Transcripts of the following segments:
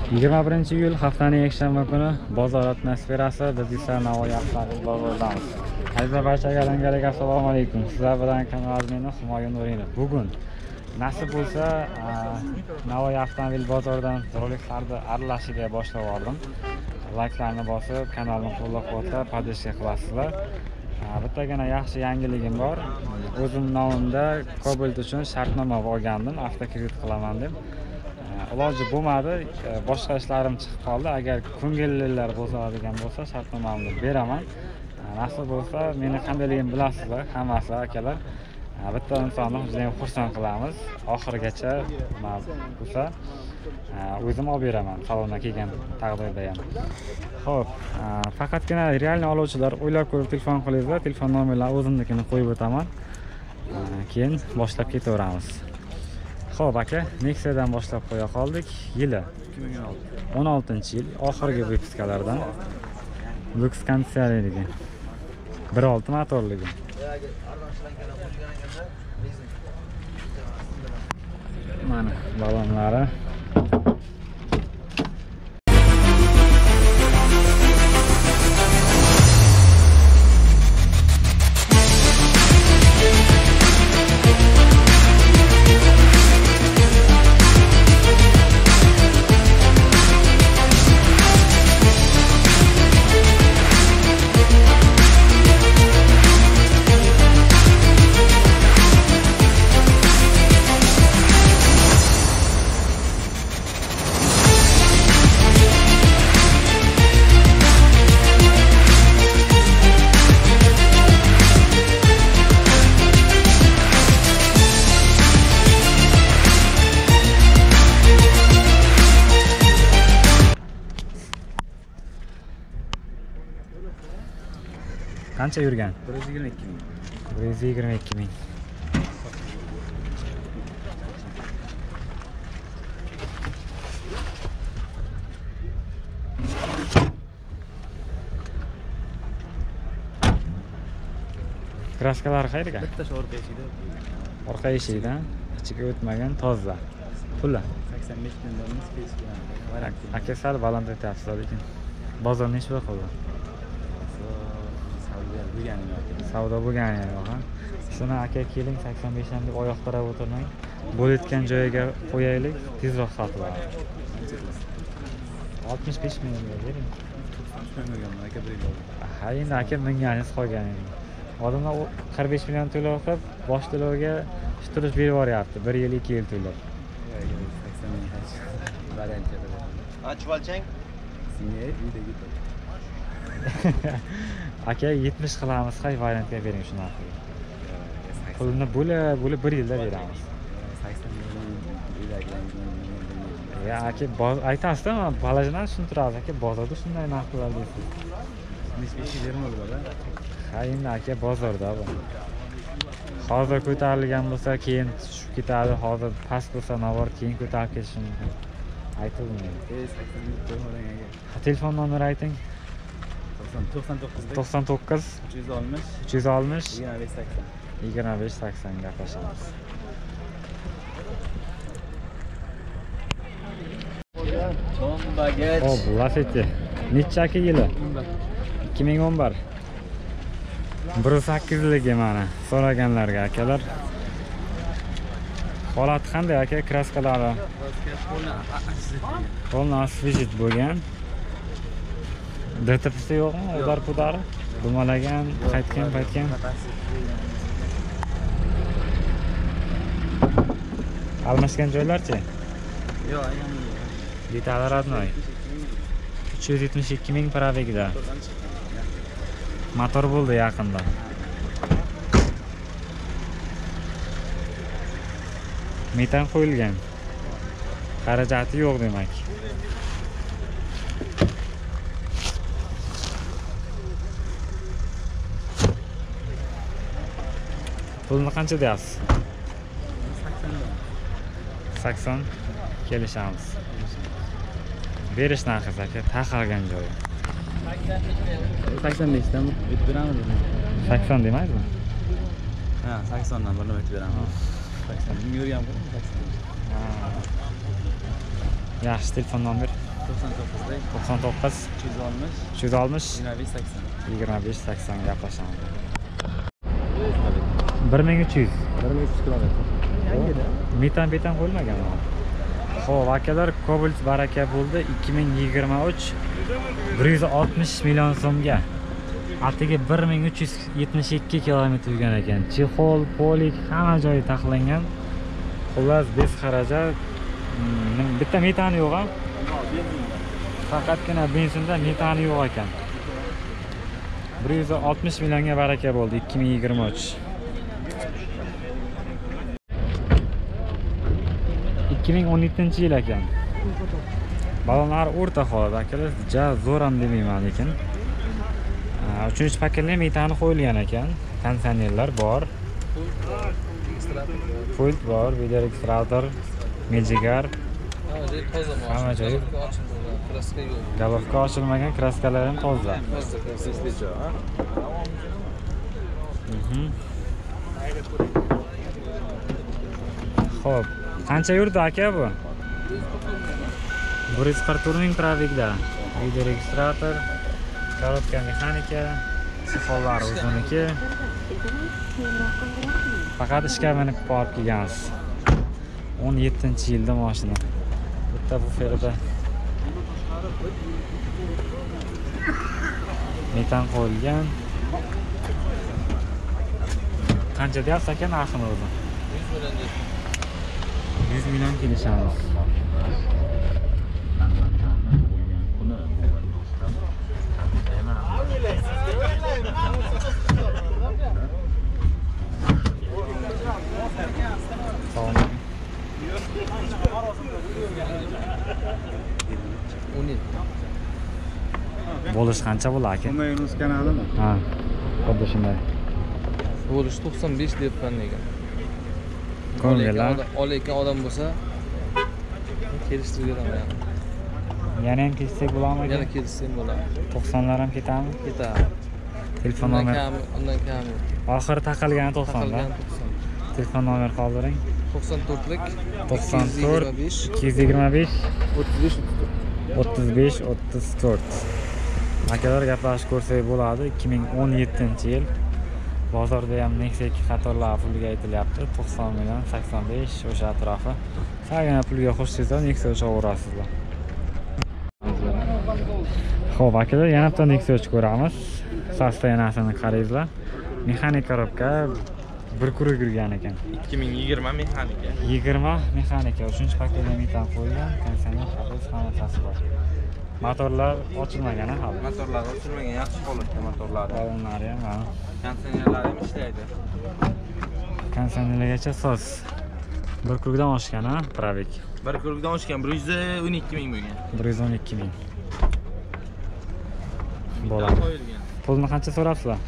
21-iyul haftaning yakshanba kuni bozor atmosferasi biz esa Navoiy avtomobil bozoridamiz. Aziz barchaga alangali assalomu alaykum. Sizlar bilan kanal admini Humoyun Nurinov. Bugun nasib bo'lsa Navoiy avtomobil bozoridan roliklarni aralashiga boshlab oldim. Layklarni bosib, kanalni qo'llab-quvvatlab, podpishka qilasizlar. Bittagina yaxshi yangiligim bor. O'zim nomimda Cobalt uchun shartnoma olgandim, avtokredit qilaman deb. Iloji bo'lmadi, boshqa ishlarim chiqib qoldi. Agar ko'ngillilar bo'ladigan bo'lsa, shartnomamni beraman. Nasib bo'lsa, meni qandaligimni bilasizlar, hammasi akalar. Bitta insonni juda ham xursand qilamiz. Oxirigacha bo'lsa, o'zim olib beraman, salonga kelgan taqdirda ham. Xo'p, faqatgina realni oluvchilar o'ylab ko'rib telefon qilingizlar, telefon nomerlarini o'zimnikini qo'yib o'taman. Keyin boshlab ketaveramiz. Xo'p aka, Nexia'dan boshlab qo'ya qoldik. Yili 2016-yil, oxirgi vyipskalardan. Lux konditsionerligi. 1.6 motorligi. Mana balonlari. Qancha yurgan? 122 ming. 122 ming. Kraskalari qayerga? Bitta orqa eshikda. Orqa eshikdan ichiga o'tmagan toza. Puli 85 ming dollar space. aka sal baland aytyapsiz lekin bozor nechta qildi? Savdo bo'lgani yo'q, ha. Shuni aka keling 85 dan deb oyoq tarab o'tirmang. Bo'layotgan joyiga qo'yaylik, tezroq sotiladi. 65 ming bering. Ha, endi aka minganingiz qolgan endi. Odamlar 45 million to'lov qilib, bosh to'lovga shturish berib yuboryapti. 1 yil, 2 yil to'lab. 80 ming variant edi. Achvalchang? Senga uydagi tur. Aka 70 qilamiz, qay variantga bering shunaqa. Pulni bo'lib 1 yilda beramiz. 80 million uydagi. Ya aka, aytasiz-da, balajdan tushuntirasiz aka, bozorda shunday narxlar deysiz. 75 bermadi bola. Ha, endi aka bozorda bu. Hozir ko'tarilgan bo'lsa, keyin tushib ketadi, hozir past bo'lsa, navor keyin ko'tarib ketishi mumkin. Aytilmaydi. 80 ming to'g'ri aka. Telefon nomeri ayting. 99 360 360 2580 gaplashamiz. Tombagach. Xo'p, Lacetti. Nechaki yili? 2011. 1.8ligi mana so'raganlarga akalar. Holati qanday aka? Kraskalari полный освежит bo'lgan. DTP'si yo'qmi? Udar pudari dumalagan, qaytgan. Almashgan joylarchi? Yo'q, Detallar adnoy. 372 ming probegda. Motor bo'ldi yaqinda. Metan qo'yilgan. Xarajati yo'q demak. Pulni qancha deyapsiz? 80 kelishamiz. Berish narxi aka, taqalgan joyi. 85 dan o'tib beramiz. 80 demaysizmi? Ha, 80 dan birni o'tib beramiz. 80 ming yurgan bu 80. Yaxshi, telefon nomer 99 360 25 80. 25-80 gaplashamiz. 1300. 1300 kilometr. Metan qo'yilmagan bu. Xo'p, akalar, Cobalt baraka bo'ldi 2023 160 million so'mga. Atigi 1372 kilometr yurgan ekan. Chexol, polik hamma joyi taxlangan. Xullas, bez xarajat. Bitta metani yo'q ha? Faqatgina benzinda metani yo'q ekan. 160 millionga baraka bo'ldi 2023. 2017-yil ekan. Balonlar o'rta holda akalar, zo'r ham demayman lekin. 3-paketli metani qo'yilgan ekan. Konditsionerlar bor. Pult bor, video registrator, mejigar. Hamma joyi kraska yo'q. Galovka ochilmagan, kraskalar ham toza. Xo'p, qancha yurdi aka bu? 140 ming traffikda. Video registrator, korotka mexanika, sifollar o'ziniki. Faqat ishga minib borib kelgansiz. 17-yilda mashina. Bitta buferda metan qo'yilgan. Qancha deyapsiz aka narxini o'zi? 100 million kelishamiz. Bo'lish qancha bo'ladi aka? Yunus kanalimi? Ha. Xuddi shunday. Bo'lish 95 deyapman nega. Ko'ngillar. Olayotgan odam bo'lsa kelishtirib beraman. Yana ham kelsak bo'ladimi? Yana kelishsam bo'ladi. 90lar ham ketami? Ketadi. Telefon nomer. Undan kam. Oxiri taqilgan 90lar. Telefon nomer qoldiring. 94lik 94 225 35 34. Akalar gaplashib ko'rsak bo'ladi. 2017-yil bozorda ham Nexia 2 qatorlar puliga aytilyapti. 90 million, 85 o'sha atrofi. Sagina pulga qo'shsangiz Nexia o'chaverasizlar. Xo'p, akalar, yana bitta Nexia ko'ramiz. Sostoyanasini qarangizlar. Mexanik korobka bir kuruk yurgan ekan. 2020 mexanika. 20 mexanika, 3-paketli metan qo'yilgan, konditsioner, halos hammasi bor. Motorlar ochilmagan hali. Motorlar ochilmagan, yaxshi holatda motorlari. Balonlari ham, ha. Konditsionerlar ham ishlaydi. Konditsionerlargacha soz. Bir kurukdan oshgan, ha, Pravik. Bir kurukdan oshgan 112 ming bo'lgan. 112 ming. Bo'ladi. Pulni qancha so'rabsizlar?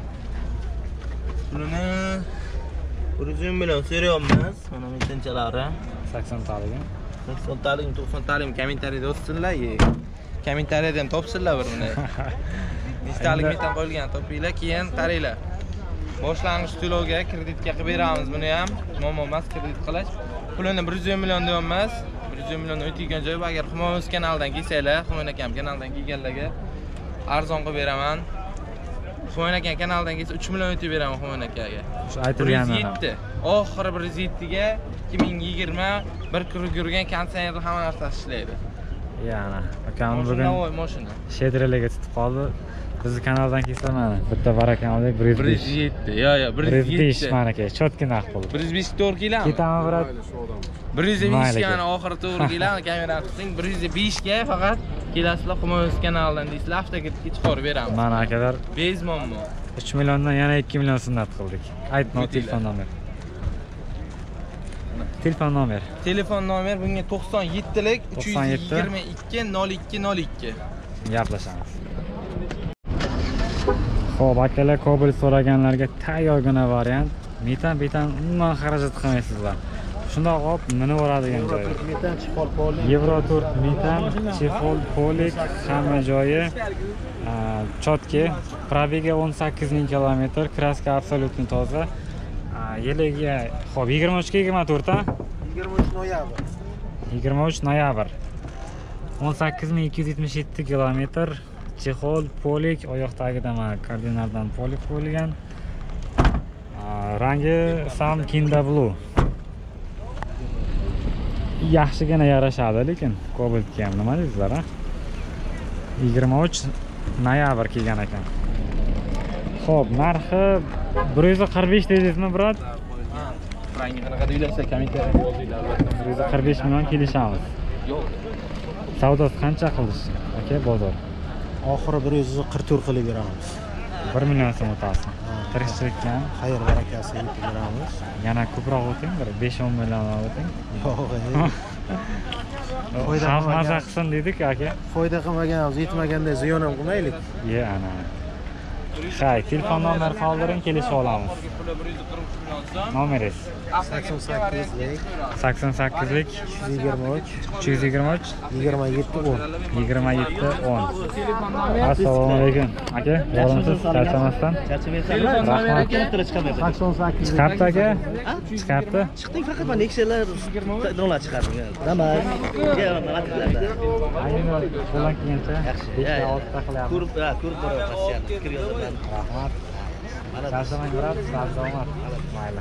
Pulini 100 million so'rayapmiz. Mana mechanchalari 80 taligim. 80 taligim, 90 taligim kommentariyada yozsinlar. Kommentariyada ham topsinlar bir buni. Nechtalik metan qo'yilgan topinglar, keyin taraylar. Boshlang'ich to'lovga kreditga qilib beramiz buni ham. Muammo emas kredit qilish. Pulini 100 million deyapmiz. 100 million o'tgan joyi agar Humoyun kanalidan kelsanglar, Humoyun akam kanalidan kelganlarga arzon qilib beraman. Humoyun aka kanalidan kelsa 3 million o'tib beraman Humoyun akaga. Shu aytilganini. 107. Oxiri 107 ga 2020 bir kuruk yurgan konditsionerlar hamma narsasi ishlaydi. Yana, akamni bugun Navoiy mashina. Shedrelaga tutib qoldi. Bizni kanaldan kelsa mana bitta barakan oldik 107. Yo, 105 mana aka, chotki narx bo'ldi. 105 to'g'ri keladi. Ketami brat? 105 ga oxiri to'g'ri keladi. Kamera tuting 105 ga faqat kelasizlar Humoyun kanalidan deysizlar, haftaga chiqarib beramiz. Mana akalar, Bezmonmi? 3 milliondan yana 2 million sunnat qildik. Aytma telefon nomer. Telefon nomer. Telefon nomer bunga 97lik 97 322 0202. Gaplashamiz. Xo'p, akalar, Cobalt so'raganlarga tayyorgina variant. Metan umuman xarajat qilmaysizlar. Shundoq olib minib oladigan joyi. Metan chexol polik. Euro-Tour metan, chexol polik, hamma joyi chotki. Probiga 18 ming kilometr, kraska absolutni toza. Yiliga, xo'p, 23 ga 24 ta? 23 noyabr. 23 noyabr. 18277 kilometr. Chexol, polik, oyoq tagida mana koordinatdan polik qo'yilgan. Rangi Sam Kinda Blue. Yaxshigina yarashadi, lekin Cobaltga ham nima deysizlar, ha? 23 noyabr kelgan ekan. Xo'p, narxi 145 dedingizmi, brat? Rangi qanaqa deyilsa, kommentariyada yozinglar albatta. 145 million kelishamiz. Yo'q. Savdosi qancha qilish? Aka, bozor. Oxiri 144 qilib beramiz. 1 million so'm o'tasi. Tirikchilikka ham Xayr barakasi yetib beramiz. yana ko'proq o'ting, bir 5-10 million o'ting. Yo'q, Xalq maza qilsin dedik, aka. foyda qilmaganmiz, yetmaganda ziyon ham qilmaylik. Ye, ana. Hay, telefon nomer qoldiring, kelishib olamiz. Nomeringiz 88lik 88lik 123 323 27 10. Assalomu alaykum. Aka, yorumsiz charchamasdan. Rahmat. Chiqapti aka? Chiqapti. Chiqding faqat mana Excellar donlar chiqardim. Nima? Ayni qo'ldan kelgancha Yaxshi. 5-6 qilyapmiz. Ko'rib boryapman. Fikr yozaman. Rahmat. Charchamang, brat. Salomat. Mayli.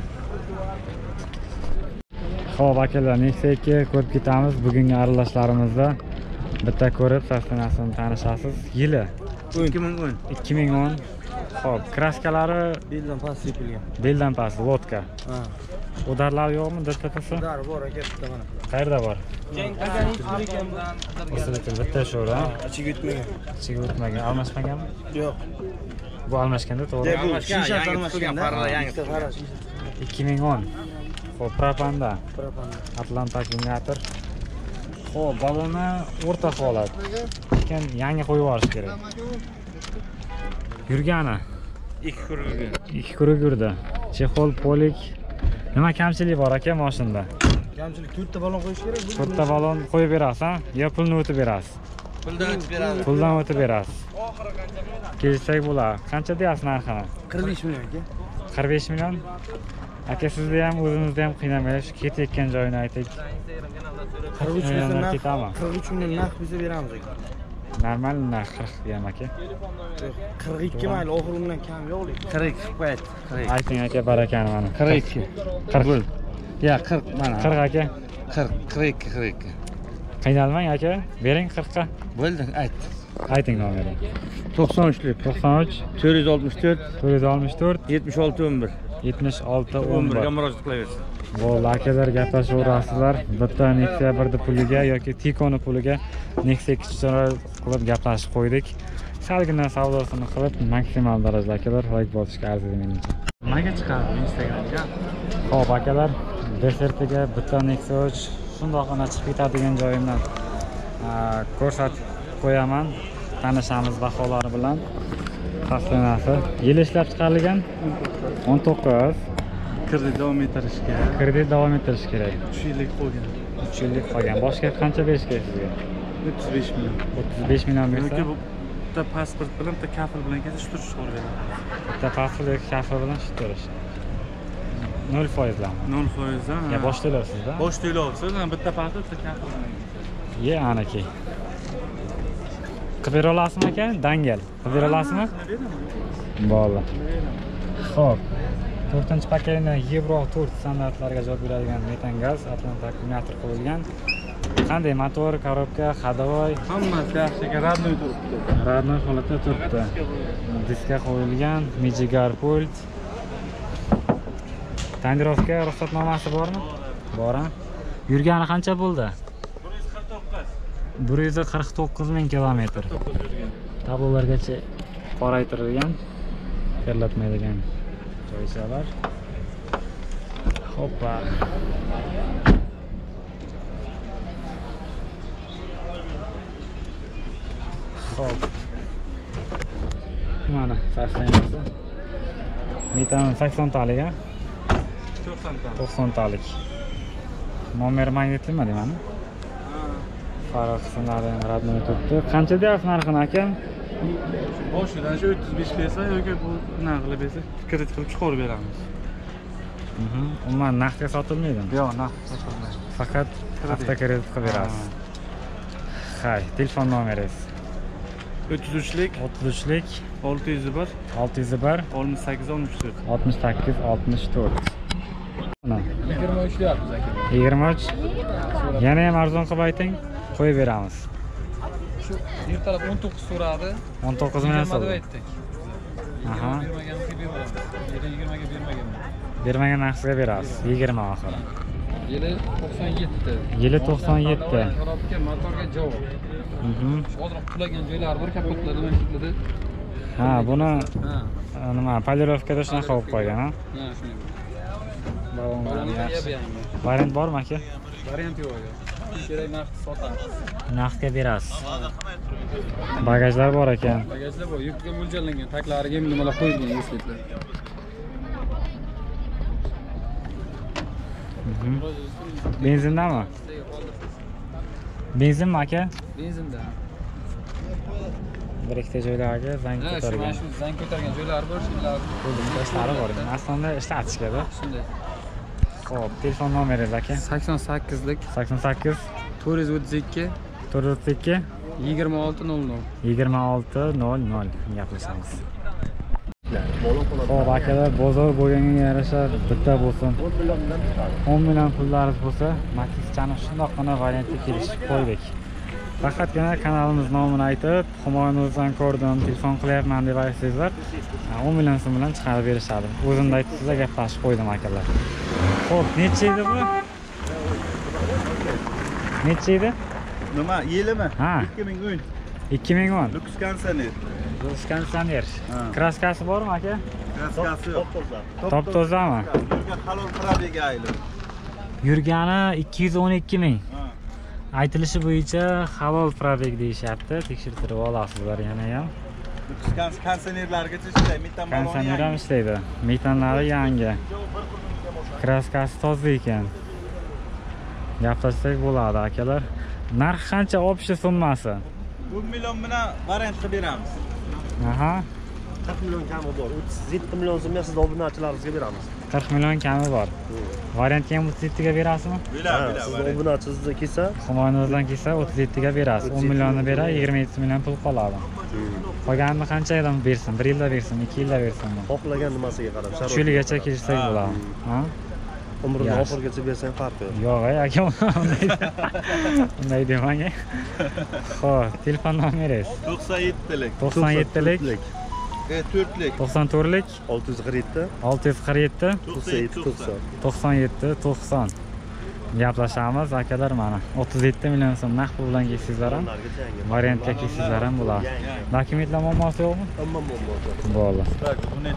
Xo'p, akalar, Nexia 2 ko'rib ketamiz. Bugungi aralashlarimizda bitta ko'rib, sostanasini tanishasiz. Yili 2010. 2010. Xo'p, kraskalari Beldan past sepilgan. beldan past, vodka. Ha. Udarlar yo'qmi, DTPsi? Dar bor aka, bitta mana. Qayerda bor? Bitta sho'ra. Ichiga o'tmagan. Ichiga o'tmagan, almashmaganmi? Yo'q. Bu almashganda, to'g'ri. Bu shisha almashganda. Yangi qara shisha. 2010. Xo'p, propanda. Propanda. Atlanta akkumulyator. Xo'p, baloni o'rta holat. Lekin yangi qo'yib yuborish kerak. Yurgani 2 kuruk yurdi. Chexol, polik. Nima kamchilik bor aka mashinada? Kamchilik 4 ta balon qo'yish kerak. 4 ta balon qo'yib berasiz, ha? Yo pulni o'tib berasiz? Puldan o'tib beradi. Puldan o'tib berasiz. Kelsak bo'ladi. Qancha deyapsiz narxini? 45 million aka. 45 million. Aka, sizni ham o'zimizni ham qiynamay, shu ketayotgan joyini ayting. 43 million narx. Ketami? 43 million narx biza beramiz aka. Normal narx 40 ham aka. 42 mayli, oxiri undan kam yo'q lekin. 42 qo'yadi. 42. Ayting aka, barakani mana. 42. 40. Ya 40 mana. 40 aka. 42. Qiynalmang aka, bering 40 ga. Bo'ldi, ayt. Ayting nomerini. 93lik 93 464 464 76 11. 76 11 ga 11. murojaat qilaversin. Bo'ldi akalar, gaplashaverasizlar. Bitta Nexia 1 puliga yoki Tikoni puliga Nexia 2 qilib gaplashib qo'ydik. Salgina savdosini qilib maksimal darajada akalar like bosishga arziydi menimcha. Nimaga chiqardim Instagramga? Xo'p akalar, desertiga bitta Nexia shundoqqina chiqib ketadigan joyimdan ko'rsatib qo'yaman. Tanishamiz baholari bilan. Sostanasi yil ishlab chiqarilgan 19. Kredit davom ettirish kerak. Kredit davom ettirish kerak. 3 yillik qolgan. 3 yillik qolgan. Boshqa qancha berish kerak sizga? 35 million. 35 million bersa, Yoki bitta pasport bilan, bitta kafil bilan kelsa shu turish beradi. bitta pasport yoki kafil bilan shu terish. 0% lan. 0% dan. Ya bosh to'laysiz-da. Bosh to'laysiz, bitta pasport, bitta kafil bilan. Ye, anaki. Qilib bera olasizmi aka? Dangal. Qilib bera olasizmi? Bo'ldi. Xo'p. 4-paketni Euro 4 standartlariga javob beradigan metan gaz Atlanta akkumulyator qo'yilgan. Qanday motor, korobka, ходовой? Hammasi yaxshi, radnoy turibdi. Radnoy holatda turibdi. Diskga qo'yilgan, Mijigar pult. Tonirovka ruxsatnomasi bormi? Bor. Yurgani qancha bo'ldi? 149 ming kilometr. Tablolargacha qoraytirilgan, terlatmaydigan joychalar. Hoppa. Hop. Mana taslaymiz. Metan 80 talik, ha? 90 talik. Nomer magnetimi deyman? Farq qismlari radnoy turibdi. Qancha deyapsiz narxini aka? Boshidan shu 35 bersa yoki bu nima qilib bersa, kredit qilib chiqarib beramiz. Umuman naqdga sotilmaydimi? Yo'q, naqd sotilmaydi. Faqat avtokredit qilib berasiz. Hay, telefon nomeringiz. 33lik 33lik 601 601 68 64. 68 64. Mana 23 deyapmiz aka. 23. Yana ham arzon qilib ayting, qo'yib beramiz. Shu ertalab 19 so'radi. 19 million 20 so'm. deb aytdik. Aha. Bermaganimizga beramiz. 20 ga bermaganman. Bermagan narsaga berasiz. 20 oxiri. Yili 97. Yili 97. Korobka, motorga javob. Hozir qulagan joylari bor, kapotlarda mana shunday. Ha, buni Ha. nima, polirovkada shunaqa qilib qo'ygan, ha? Ha, shunday. Balonlar Balonni yaxshi. yangi. Variant bormi aka? Variant yo'q aka. Kerak naqd sotamiz. Naqdga berasiz. Bagajlar bor ekan. Bagajlar bor, yukga mo'ljallangan, taklariga nimalar qo'yilgan, eslatlar. Benzindanmi? Benzinmi aka? Benzinda. Bir ikkita joylarga zang Ha, shu ko'targan. mana shu zang ko'targan joylari bor, shular. Ishlari bor. Aslida ishlatishga kerak. Shunday. Xo'p, telefon nomeringiz aka? 88lik 88 432 432 2600. 2600 gaplashamiz. Xo'p, akalar, bozor bo'lganga yarasha bitta bo'lsin. 10 million pullaringiz bo'lsa, Matizchani shundoqqina variantga kelishib qo'ydik. Faqatgina kanalimiz nomini aytib, Humoyun o'zidan ko'rdim, telefon qilyapman deb aytsangizlar, 10 million so'm bilan chiqarib berishadi. O'zimda aytibsizlar, gaplashib qo'ydim akalar. Xo'p, necha edi bu? Necha edi? Nima, yilimi? Ha. 2010. 2010. Lux Kansaner. Konditsioner. Ha. Kraskasi bormi aka? Kraskasi yo'q. Top tozami? Yurgan halol probega ayli. Yurgani 212 ming. Ha. Aytilishi bo'yicha halol probeg deyishyapti. Tekshirtirib olasizlar yana ham. Lux Kansanerlargacha ishlaydi. Metan baloni. Konditsioner ham ishlaydi. Metanlari yangi. Kraskasi toza ekan. Gaplashsak bo'ladi akalar. Narx qancha opshi summasi? 10 million bilan variant qilib beramiz. Aha. 40 million kami bor. 37 million so'mga siz obunachilaringizga beramiz. 40 million kami bor. Variantga ham 37 ga berasizmi? Bila. Siz obunachingizni kelsa, Humoyundan kelsa 37 ga berasiz. 10 millionni berar, 27 million pul qoladi. Qolganini qancha yildan bersin? 1 yilda bersin, 2 yilda bersinmi? xohlagan nimasiga qarab, Shu yilgacha kelishsak bo'ladi. Ha? Umrini Yaxshi. oxirigacha bersang farqi yo'q. Yo'q, aka, unday demang. Xo'p, telefon nomeringiz? 97lik. 97lik 4lik. 94lik 647 647 97 90. 97 90. Gaplashamiz akalar, mana 37 million so'm naqd pul bilan kelsizlar ham, Ulargacha yangi. variantga kelsizlar ham bo'ladi. Dokumentlar muammosi yo'qmi? Hamma muammo. Bo'ldi. Tak, buni